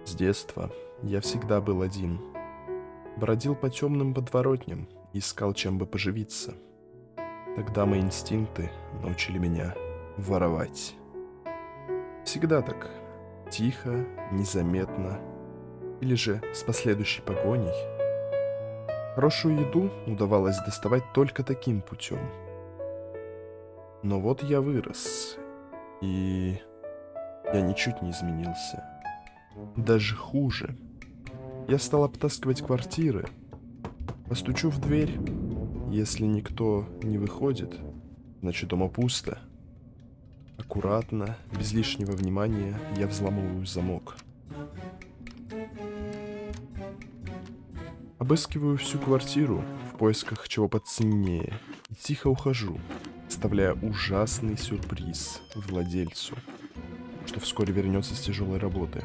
С детства я всегда был один. Бродил по темным подворотням и искал, чем бы поживиться. Тогда мои инстинкты научили меня воровать. Всегда так. Тихо, незаметно. Или же с последующей погоней. Хорошую еду удавалось доставать только таким путем. Но вот я вырос, и я ничуть не изменился. Даже хуже. Я стал обтаскивать квартиры. Постучу в дверь. Если никто не выходит, значит дома пусто. Аккуратно, без лишнего внимания, я взламываю замок. Обыскиваю всю квартиру в поисках чего поценнее и тихо ухожу, оставляя ужасный сюрприз владельцу, что вскоре вернется с тяжелой работы.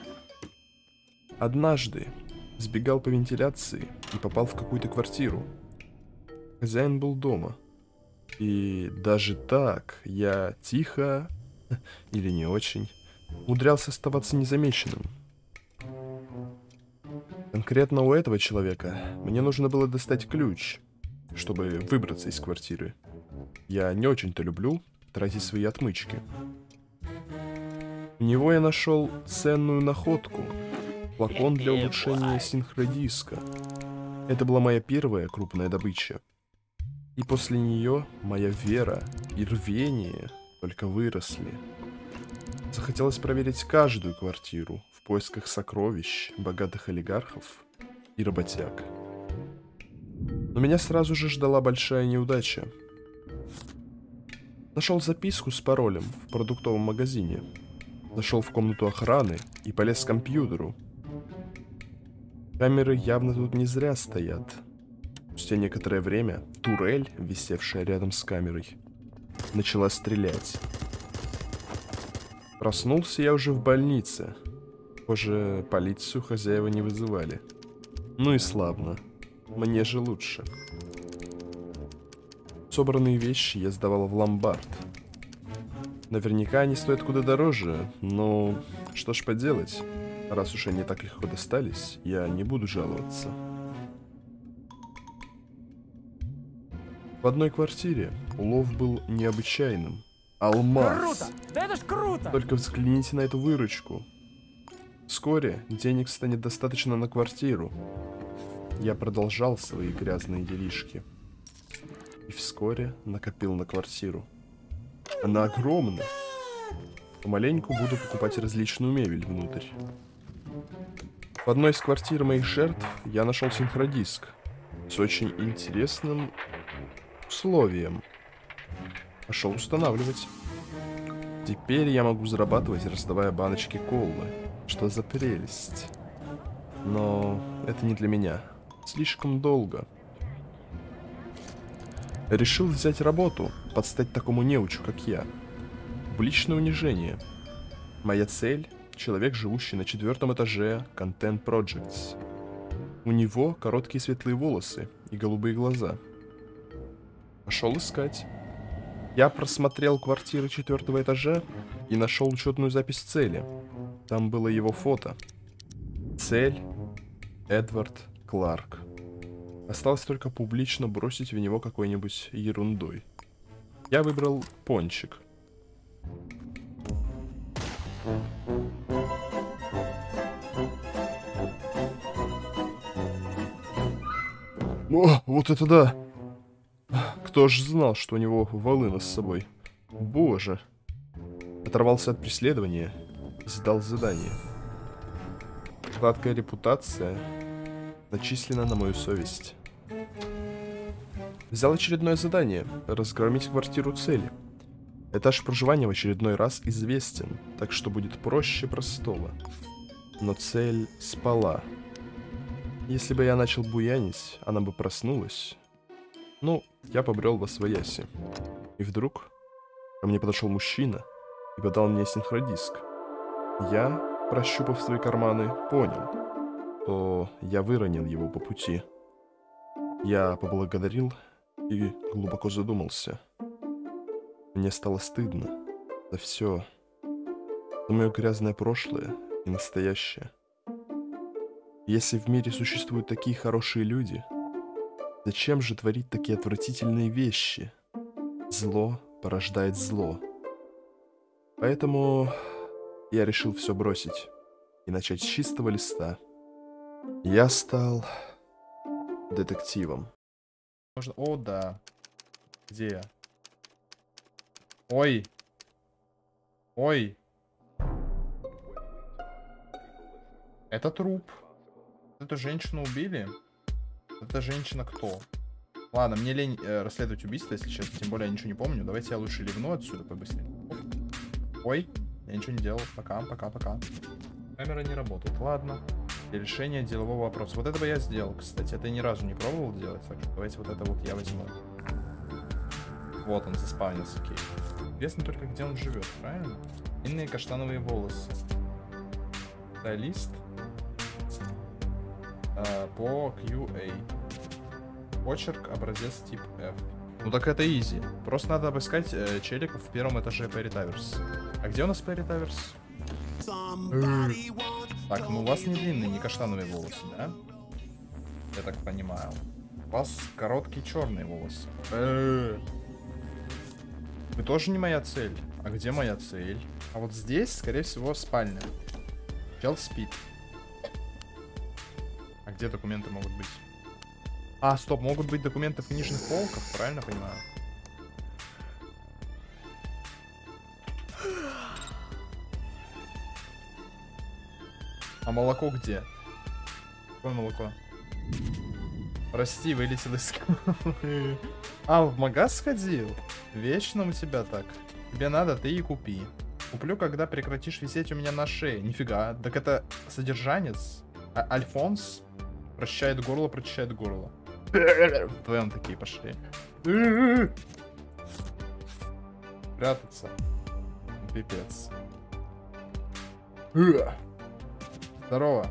Однажды сбегал по вентиляции и попал в какую-то квартиру. Хозяин был дома. И даже так я тихо, или не очень, умудрялся оставаться незамеченным. Конкретно у этого человека мне нужно было достать ключ, чтобы выбраться из квартиры. Я не очень-то люблю тратить свои отмычки. У него я нашел ценную находку. Флакон для улучшения синхродиска. Это была моя первая крупная добыча. И после нее моя вера и рвение только выросли. Захотелось проверить каждую квартиру в поисках сокровищ, богатых олигархов и работяг. Но меня сразу же ждала большая неудача. Нашел записку с паролем в продуктовом магазине. Зашел в комнату охраны и полез к компьютеру. Камеры явно тут не зря стоят. Спустя некоторое время турель, висевшая рядом с камерой, начала стрелять. Проснулся я уже в больнице. Похоже, полицию хозяева не вызывали. Ну и славно. Мне же лучше. Собранные вещи я сдавал в ломбард. Наверняка они стоят куда дороже, но что ж поделать. Раз уж они так легко достались, я не буду жаловаться. В одной квартире улов был необычайным. Алмаз! Круто! Да это ж круто! Только взгляните на эту выручку. Вскоре денег станет достаточно на квартиру. Я продолжал свои грязные делишки. И вскоре накопил на квартиру. Она огромна. Помаленьку буду покупать различную мебель внутрь. В одной из квартир моих жертв я нашел синхродиск с очень интересным условием. Пошел устанавливать. Теперь я могу зарабатывать, раздавая баночки колы. Что за прелесть. Но это не для меня. Слишком долго. Решил взять работу, подстать такому неучу, как я. Публичное унижение. Моя цель — человек, живущий на 4-м этаже Content Projects. У него короткие светлые волосы и голубые глаза. Пошел искать. Я просмотрел квартиры 4-го этажа и нашел учетную запись цели. Там было его фото. Цель — Эдвард Кларк. Осталось только публично бросить в него какой-нибудь ерундой. Я выбрал пончик. О, вот это да! Кто ж знал, что у него волына с собой? Боже! Оторвался от преследования и сдал задание. Гладкая репутация начислена на мою совесть. Взял очередное задание — разгромить квартиру цели. Этаж проживания в очередной раз известен, так что будет проще простого. Но цель спала. Если бы я начал буянить, она бы проснулась. Ну, я побрел восвояси. И вдруг ко мне подошел мужчина и подал мне синхродиск. Я, прощупав свои карманы, понял, что я выронил его по пути. Я поблагодарил и глубоко задумался. Мне стало стыдно за все, за мое грязное прошлое и настоящее. Если в мире существуют такие хорошие люди, зачем же творить такие отвратительные вещи? Зло порождает зло. Поэтому я решил все бросить и начать с чистого листа. Я стал детективом. Можно... О, да. Где я? Ой. Ой. Это труп. Эту женщину убили? Эта женщина кто? Ладно, мне лень расследовать убийство, если честно. Тем более я ничего не помню. Давайте я лучше ливну отсюда побыстрее. Ой, я ничего не делал. Пока. Камера не работает. Ладно. Для решения делового вопроса. Вот этого я сделал, кстати. Это я ни разу не пробовал делать. Так что давайте вот это вот я возьму. Вот он заспавнился, окей. Интересно только, где он живет, правильно? Длинные каштановые волосы. Стилист. По QA. Почерк, образец тип F. Ну так это изи. Просто надо обыскать челиков в первом этаже Perry Towers. А где у нас Perry Towers? Так, ну у вас не длинные, не каштановые волосы, да? Я так понимаю. У вас короткие черные волосы. Вы тоже не моя цель. А где моя цель? А вот здесь, скорее всего, спальня. Чел спит. А где документы могут быть? А, стоп, могут быть документы в книжных полках, правильно понимаю? А молоко где? Какое молоко? Прости, вылетел из... А, в магаз сходил? Вечно у тебя так. Тебе надо, ты и купи. Куплю, когда прекратишь висеть у меня на шее. Нифига, так это содержанец? Альфонс? Прочищает горло. Вдвоем такие пошли. Прятаться. Пипец. Здорово.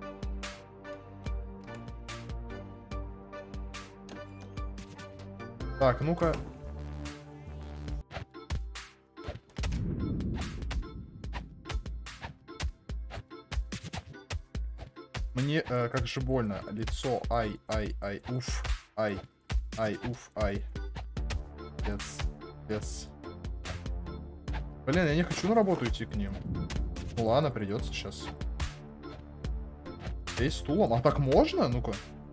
Так, ну-ка. Мне как же больно. Лицо. Ай. Уф. Ай. Уф. Ай. Пец. Блин, я не хочу на работу идти к ним. Ну ладно, придется сейчас. Эй, стулом. А так можно? Ну-ка.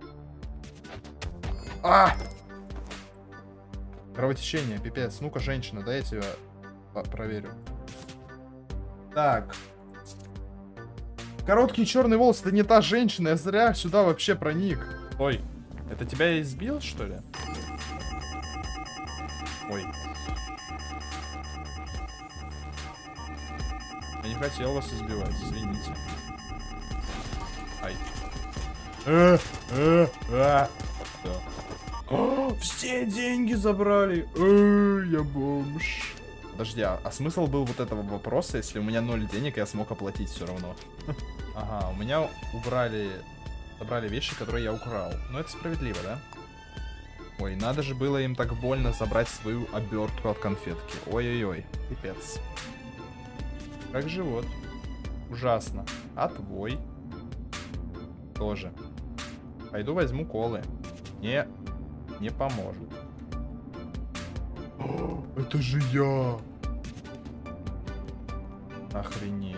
А! Кровотечение, пипец. Ну-ка, женщина, да, я тебя проверю. Так. Короткие черные волосы, это не та женщина, я зря сюда вообще проник. Ой, это тебя избил, что ли? Ой. Я не хотел вас избивать, извините. Ай. Все деньги забрали. Я бомж. Подожди, а смысл был вот этого вопроса, если у меня 0 денег, я смог оплатить все равно? Ага, у меня забрали вещи, которые я украл. Ну это справедливо, да? Ой, надо же было им так больно забрать свою обертку от конфетки. Ой-ой-ой, пипец. Как живот. Ужасно. А твой? Тоже. Пойду возьму колы. Не поможет. О, это же я! Охренеть.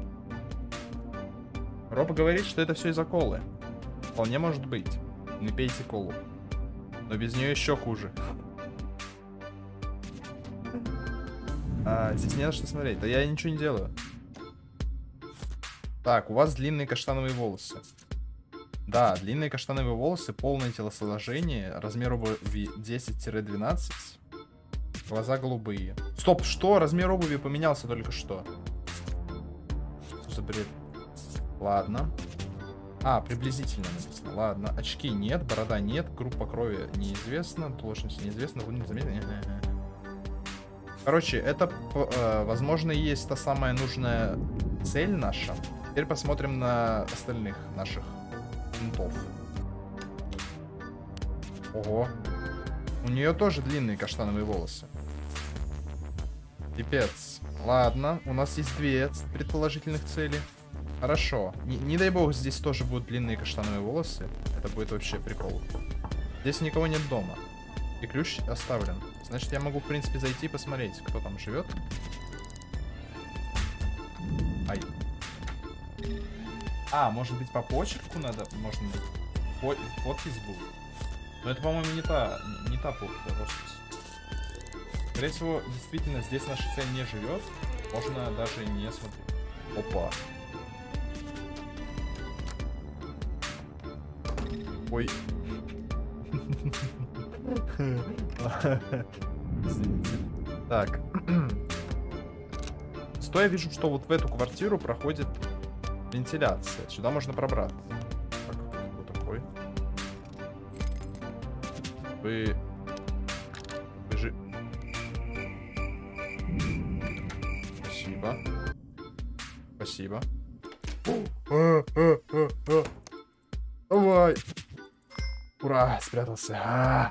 Роба говорит, что это все из-за колы. Вполне может быть. Не пейте колу. Но без нее еще хуже. Здесь не на что смотреть. Да я ничего не делаю. Так, у вас длинные каштановые волосы. Да, длинные каштановые волосы, полное телосложение, размер обуви 10-12, глаза голубые. Стоп, что? Размер обуви поменялся только что. Что за бред? Ладно. А, приблизительно написано. Ладно, очки нет, борода нет, группа крови неизвестна, плотность неизвестна, вы не заметили? Короче, это, возможно, и есть та самая нужная цель наша. Теперь посмотрим на остальных наших ментов. Ого. У нее тоже длинные каштановые волосы. Пипец. Ладно, у нас есть две предположительных цели. Хорошо. Не дай бог, здесь тоже будут длинные каштановые волосы. Это будет вообще прикол. Здесь никого нет дома. И ключ оставлен. Значит, я могу, в принципе, зайти и посмотреть, кто там живет. Ай. А, может быть, по почерку надо? Может быть, подпись будет? Но это, по-моему, не та роспись. Скорее всего, действительно, здесь наша цель не живет. Можно даже не смотреть. Опа. Ой. Извините. Так. Стоя вижу, что вот в эту квартиру проходит вентиляция. Сюда можно пробраться. Так, кто такой? Вы же... Спасибо. Спасибо. Давай. Ура, спрятался.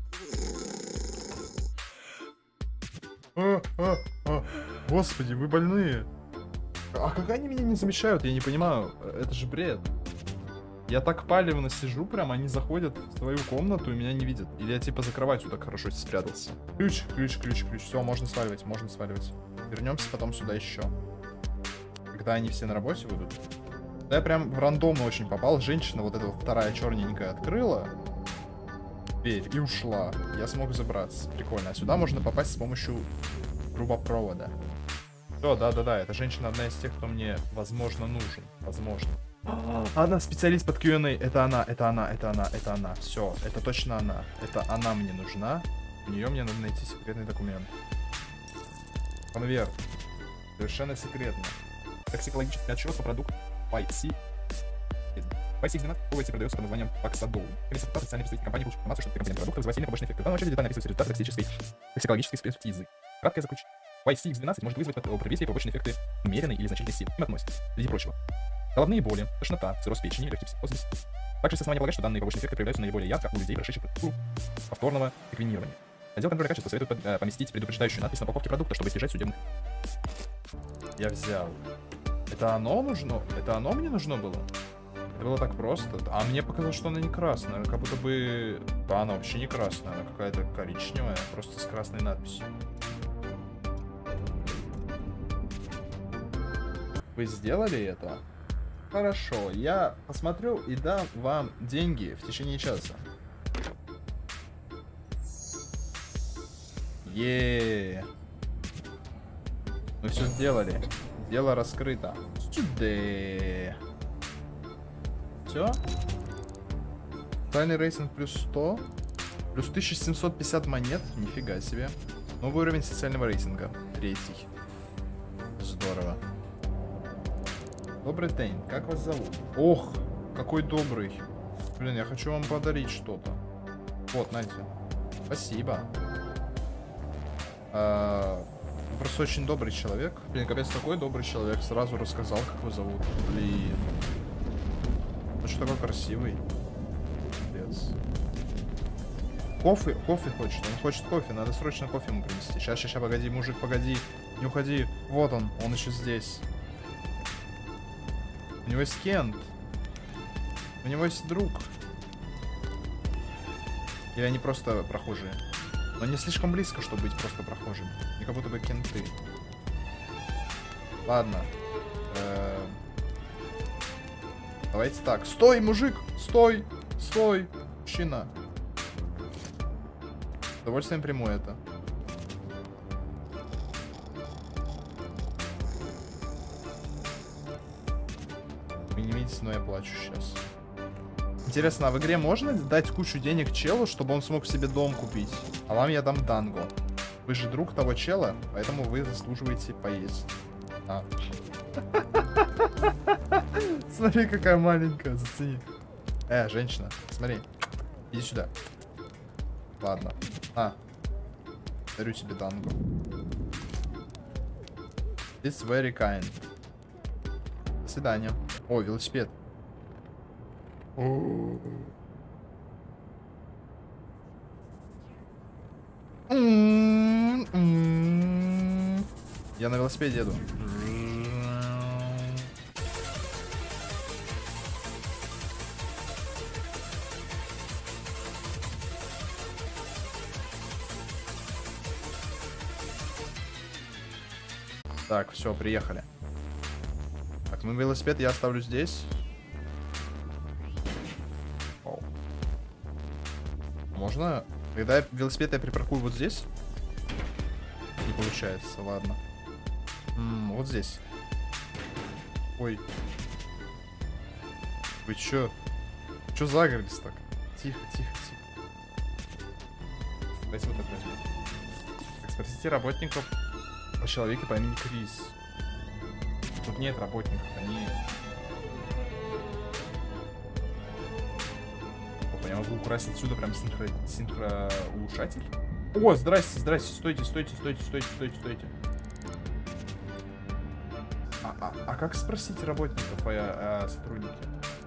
Господи, вы больные. А как они меня не замечают? Я не понимаю. Это же бред. Я так палевно сижу, прям они заходят в твою комнату и меня не видят. Или я типа за кроватью так хорошо спрятался. Ключ. Все, можно сваливать. Вернемся потом сюда еще. Когда они все на работе будут. Да, я прям в рандомно очень попал. Женщина, вот эта вот вторая черненькая, открыла дверь и ушла. Я смог забраться. Прикольно. А сюда можно попасть с помощью трубопровода. Все, да. Эта женщина одна из тех, кто мне, возможно, нужен. Возможно. Она специалист под Q&A. Это она. Все, это точно она. Это она мне нужна. У нее мне надо найти секретный документ. Конверт. Совершенно секретно. Токсикологический отчет по продукту YC. YC 12 продается под названием Paxadol. Комиссия официальной представитель компании получит информацию, что компонент продукта вызывает сильные побочные эффекты. В данном отчете детально описываются результаты токсикологической экспертизы. Краткое заключение. YC-X12 может вызвать у потребителей побочные эффекты умеренной или значительной силы. Им относят, среди прочего, головные боли, тошнота, цирроз печени, легкий психоз. Также есть основания полагать, что данные побочные эффекты проявляются наиболее ярко у людей, прошедших процедуру повторного эквинирования. Отдел контроля качества советует поместить предупреждающую надпись на упаковке продукта, чтобы избежать судебных. Я взял. Это оно нужно? Это оно мне нужно было? Это было так просто. А мне показалось, что она не красная. Как будто бы... Да, она вообще не красная. Она какая-то коричневая, просто с красной надписью. Вы сделали это? Хорошо, я посмотрю и дам вам деньги в течение часа. Мы все сделали. Дело раскрыто. Сюда. Все. Тайный рейтинг плюс 100. Плюс 1750 монет. Нифига себе. Новый уровень социального рейтинга. 3. Здорово. Добрый день. Как вас зовут? Ох, какой добрый. Блин, я хочу вам подарить что-то. Вот, знаете. Спасибо. Вы просто очень добрый человек. Блин, капец, такой добрый человек. Сразу рассказал, как его зовут. Блин. Ну что такой красивый. Капец. Кофе хочет. Он хочет кофе. Надо срочно кофе ему принести. Сейчас, погоди, мужик, погоди. Не уходи. Вот он еще здесь. У него есть Кент. У него есть друг. Или они просто прохожие? Но не слишком близко, чтобы быть просто прохожим. Не как будто бы кенты. Ладно. Давайте так. Стой, мужик! Стой! Стой! Мужчина. С удовольствием приму это. Вы не видите, но я плачу сейчас. Интересно, а в игре можно дать кучу денег челу, чтобы он смог себе дом купить? А вам я дам данго. Вы же друг того чела, поэтому вы заслуживаете поесть. А. Смотри, какая маленькая, зацени. Женщина, смотри. Иди сюда. Ладно. Дарю тебе данго. It's very kind. До свидания. О, велосипед. Я на велосипеде еду. Так, все, приехали. Так, ну велосипед я оставлю здесь. Оу. Можно? Когда велосипед я припаркую вот здесь? Не получается, ладно. Вот здесь. Ой. Вы чё? Чё загорелись так? Тихо, тихо, тихо. Давайте вот это возьмем. Так, спросите работников о человеке по имени Крис. Тут нет работников, они... Опа, я могу украсть отсюда прям синхроулучшатель. О, здрасте, здрасте, стойте, стойте, стойте, стойте, стойте, стойте. А как спросить работников о сотруднике?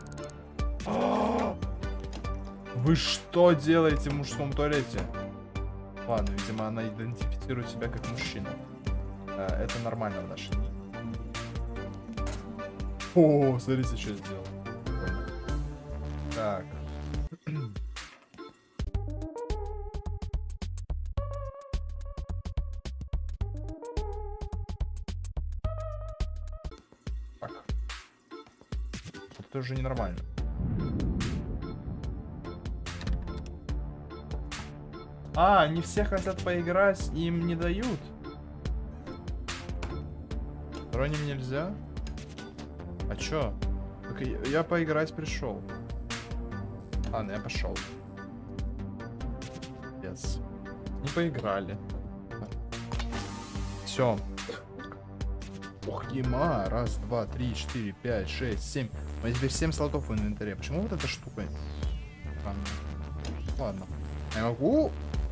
Вы что делаете в мужском туалете? Ладно, видимо, она идентифицирует себя как мужчина. Это нормально в наши дни. О, смотрите, что я сделал. Так. Так. Это уже ненормально. А, не все хотят поиграть, им не дают. Сторонним нельзя? А чё? Так я поиграть пришел. Ладно, я пошел. Yes. Не поиграли. Все. Ох, ема. Раз, два, три, четыре, пять, шесть, семь. У меня теперь 7 слотов в инвентаре. Почему вот эта штука? Ладно. Я могу...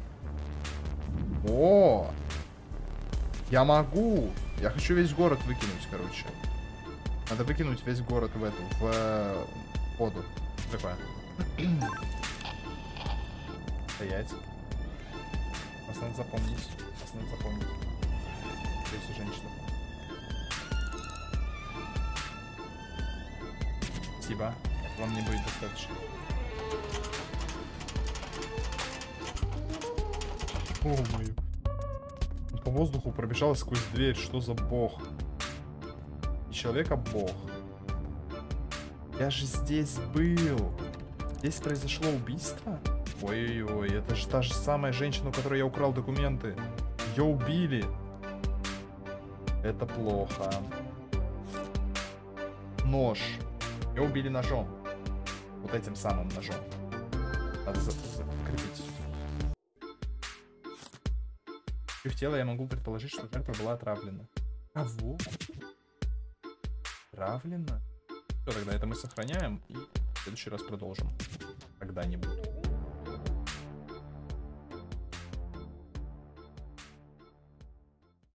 О! Я могу! Я хочу весь город выкинуть, короче. Надо выкинуть весь город в эту, в воду. Такое. Стоять. Вас надо запомнить. Вас надо запомнить. Здесь женщина. Спасибо. Вам не будет достаточно. О, мою. По воздуху пробежал сквозь дверь. Что за бог? И человека бог. Я же здесь был. Здесь произошло убийство? Ой-ой-ой, это же та же самая женщина, у которой я украл документы. Ее убили. Это плохо. Нож. Ее убили ножом. Вот этим самым ножом. Надо закрепить. В тело я могу предположить, что жертва была отравлена. Кого? Отравлена? Все, тогда это мы сохраняем и в следующий раз продолжим. Когда-нибудь.